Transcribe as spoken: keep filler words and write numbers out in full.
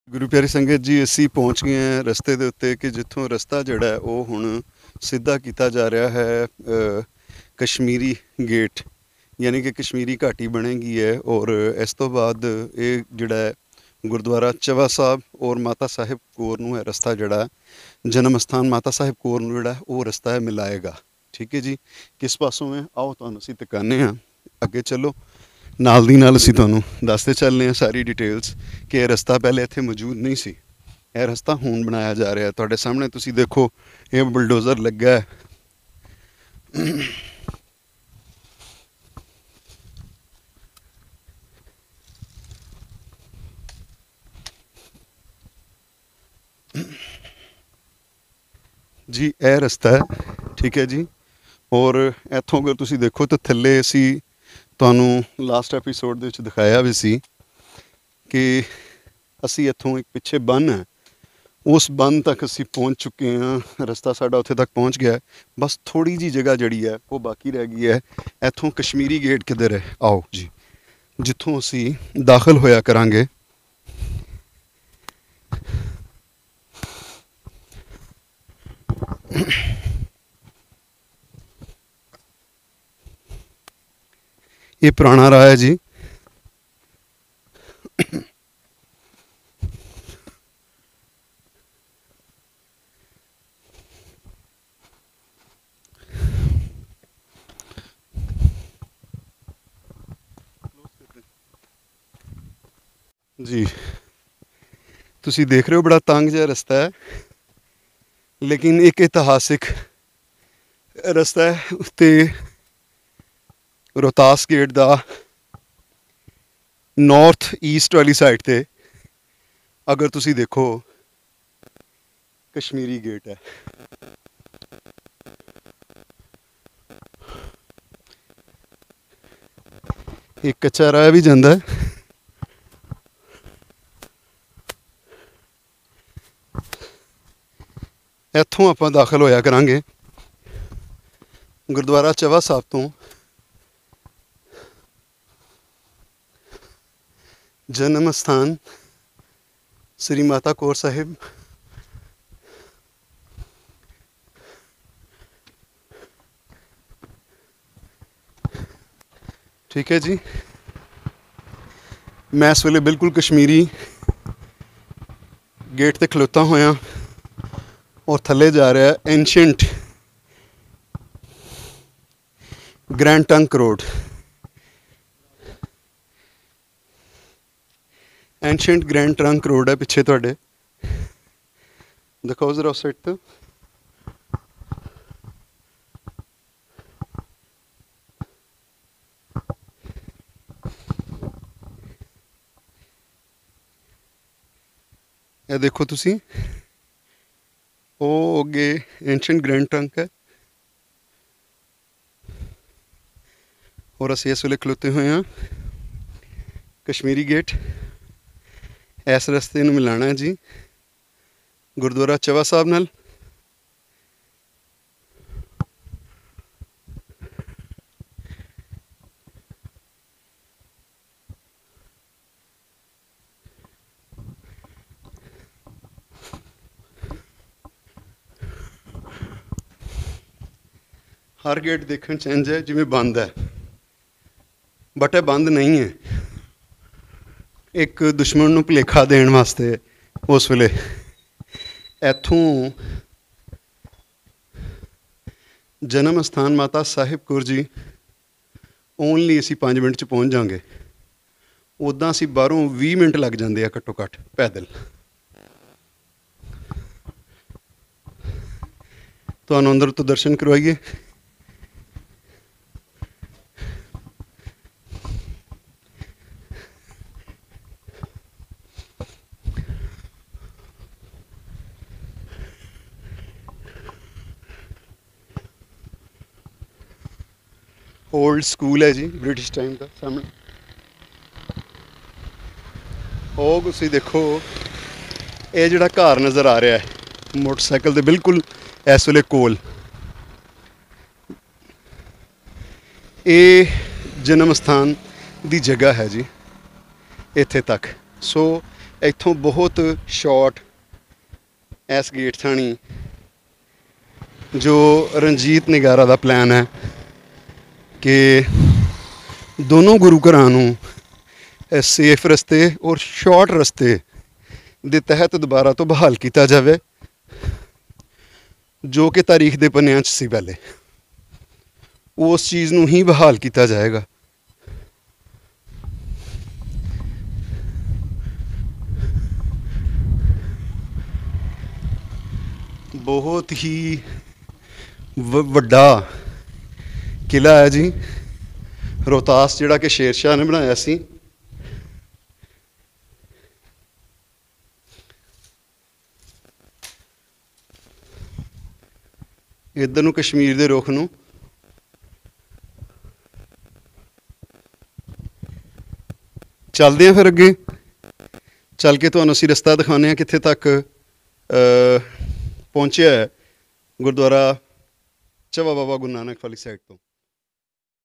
गुरु प्यारी संगत जी असी पहुँच गए हैं रस्ते के उत्ते कि जितों रस्ता जोड़ा है वो हुण सीधा किया जा रहा है अ, कश्मीरी गेट यानी कि कश्मीरी घाटी बनेगी है। और इस तो बाद ये जोड़ा है गुरुद्वारा चवा साहब और माता साहिब कौर नूं है रस्ता जोड़ा जन्म स्थान माता साहिब कौर नूं जोड़ा वो रस्ता है मिलाएगा। ठीक है जी, किस पासों है आओ तुहानूं असीं दिखाने हाँ, अगे चलो नाल दी नाल असीं तुहानूं दसदे चलने हैं सारी डिटेल्स कि यह रस्ता पहले इत्थे मौजूद नहीं सी। यह रस्ता हुण बनाया जा रहा है। तुहाडे सामने तुसीं देखो ये बुलडोज़र लगा है। जी यह रस्ता है, ठीक है जी। और इत्थों अगर तुसीं देखो तो थल्ले असीं तुहानूं लास्ट एपीसोड दे विच दिखाया भी सी कि असीं इत्थों एक पिछे बन है उस बन तक असीं पहुँच चुके हैं। रस्ता साडा उत्थे तक पहुँच गया है, बस थोड़ी जी जगह जिहड़ी है वो बाकी रह गई है। इत्थों कश्मीरी गेट किधर है आओ जी, जित्थों असीं दाखिल होया करांगे। ये पुराना राह है जी। जी तुसी देख रहे हो बड़ा तंग जिहा रस्ता है, लेकिन एक इतिहासिक रस्ता है। उत्ते रोहतास गेट दा नॉर्थ ईस्ट वाली साइड ते अगर तुसी देखो कश्मीरी गेट है। एक कच्चा राह भी जांदा है। इत्थों आपां दाखिल होया करांगे गुरुद्वारा चवा साहब तो जन्म स्थान श्री माता कौर साहिब। ठीक है जी, मैं इस वेले बिल्कुल कश्मीरी गेट ते खलोता होया और थल्ले जा रहा है ancient grand trunk road. Ancient grand trunk road है पिछे तुहाडे, दिखाओ जरा उस साइड तो। ये देखो तुसी वो अगे एंशेंट ग्रैंड ट्रंक है और असीं इस वेले खलोते हुए हैं कश्मीरी गेट। इस रस्ते नूं मिलाना है जी गुरुद्वारा चवा साहब नाल। हर गेट देखने च इंज है जिवें बंद है, बट यह बंद नहीं है। एक दुश्मन नूं भुलेखा देण वास्ते उस वेले इत्थों जन्म स्थान माता साहिब कौर जी ओनली असीं पाँच मिनट च पहुँच जांगे। उदां असीं बाहरों भी मिनट लग जाते हैं घट्टो घट्ट पैदल। तुहानूं अंदर तो दर्शन करवाइए। ओल्ड स्कूल है जी ब्रिटिश टाइम का सामने। ਉਹ ਤੁਸੀਂ देखो ये ਜਿਹੜਾ घर नज़र आ रहा है मोटरसाइकिल के बिल्कुल इस वेले कोल ये जन्म स्थान की जगह है जी इत्थे तक। सो ਇੱਥੋਂ ਬਹੁਤ ਸ਼ਾਰਟ ਇਸ ਗੇਟ ਥਾਣੀ ਜੋ ਰਣਜੀਤ ਨਿਗਾਰਾ ਦਾ ਪਲਾਨ ਹੈ ਕਿ ਦੋਨੋਂ ਗੁਰੂ ਘਰਾਂ ਨੂੰ ਸੇਫ ਰਸਤੇ ਔਰ ਸ਼ਾਰਟ ਰਸਤੇ ਦੇ ਤਹਿਤ ਦੁਬਾਰਾ ਤੋਂ ਬਹਾਲ ਕੀਤਾ ਜਾਵੇ, ਜੋ ਕਿ ਤਾਰੀਖ ਦੇ ਪੰਨਿਆਂ 'ਚ ਸੀ ਪਹਿਲੇ। ਉਸ ਚੀਜ਼ ਨੂੰ ਹੀ ਬਹਾਲ ਕੀਤਾ ਜਾਏਗਾ। ਬਹੁਤ ਹੀ ਵ ਵੱਡਾ ਕਿਲ੍ਹਾ ਹੈ ਜੀ ਰੋਹਤਾਸ, ਜਿਹੜਾ ਕਿ ਸ਼ੇਰ ਸ਼ਾਹ ਨੇ ਬਣਾਇਆ ਸੀ। ਇੱਧਰ ਨੂੰ ਕਸ਼ਮੀਰ ਦੇ ਰੁੱਖ ਨੂੰ ਚੱਲਦੇ ਹਾਂ, ਫਿਰ ਅੱਗੇ ਚੱਲ ਕੇ ਤੁਹਾਨੂੰ ਅਸੀਂ ਰਸਤਾ ਦਿਖਾਉਂਦੇ ਹਾਂ ਕਿੱਥੇ ਤੱਕ ਪਹੁੰਚਿਆ ਹੈ ਗੁਰਦੁਆਰਾ ਚਵਾ ਬਾਬਾ ਗੁਰੂ ਨਾਨਕ ਵਾਲੀ ਸਾਈਡ ਤੋਂ।